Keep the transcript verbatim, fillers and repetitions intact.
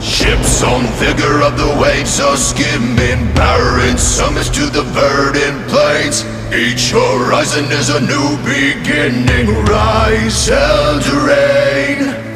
Ships on vigor of the waves are skimming, barren summits to the verdant plains. Each horizon is a new beginning, rise hell to reign.